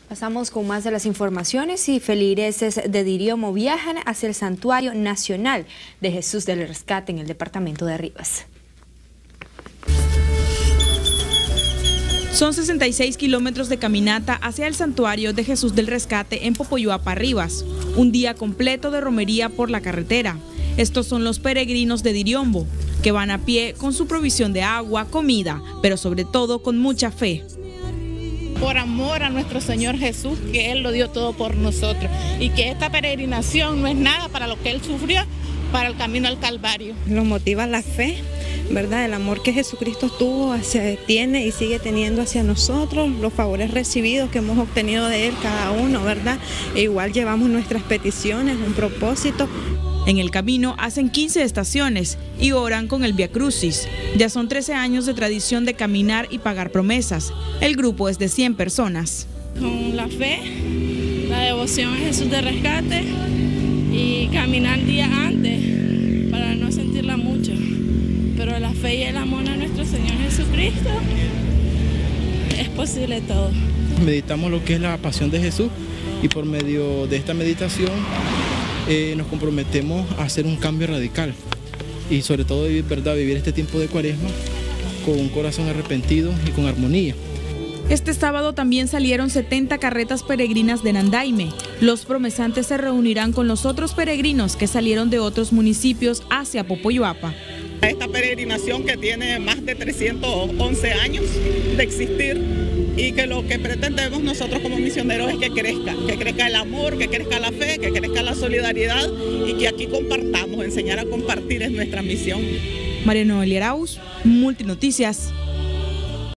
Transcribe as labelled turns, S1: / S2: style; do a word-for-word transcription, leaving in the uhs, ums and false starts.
S1: Pasamos con más de las informaciones y feligreses de Diriombo viajan hacia el Santuario Nacional de Jesús del Rescate en el departamento de Rivas.
S2: Son sesenta y seis kilómetros de caminata hacia el Santuario de Jesús del Rescate en Popoyuapa, Rivas. Un día completo de romería por la carretera. Estos son los peregrinos de Diriombo, que van a pie con su provisión de agua, comida, pero sobre todo con mucha fe.
S3: Por amor a nuestro Señor Jesús, que Él lo dio todo por nosotros, y que esta peregrinación no es nada para lo que Él sufrió, para el camino al Calvario.
S4: Nos motiva la fe, ¿verdad? El amor que Jesucristo tuvo, hacia, tiene y sigue teniendo hacia nosotros, los favores recibidos que hemos obtenido de Él cada uno, ¿verdad? E igual llevamos nuestras peticiones, un propósito.
S2: En el camino hacen quince estaciones y oran con el Vía Crucis. Ya son trece años de tradición de caminar y pagar promesas. El grupo es de cien personas.
S3: Con la fe, la devoción a Jesús de Rescate y caminar días antes para no sentirla mucho. Pero la fe y el amor a nuestro Señor Jesucristo, es posible todo.
S5: Meditamos lo que es la pasión de Jesús y por medio de esta meditación Eh, nos comprometemos a hacer un cambio radical y sobre todo vivir, ¿verdad? vivir este tiempo de Cuaresma con un corazón arrepentido y con armonía.
S2: Este sábado también salieron setenta carretas peregrinas de Nandaime. Los promesantes se reunirán con los otros peregrinos que salieron de otros municipios hacia Popoyuapa.
S6: Esta peregrinación que tiene más de trescientos once años de existir y que lo que pretendemos nosotros como misioneros es que crezca, que crezca el amor, que crezca la fe, que crezca la solidaridad y que aquí compartamos, enseñar a compartir es nuestra misión.
S2: María Noelia Arauz, Multinoticias.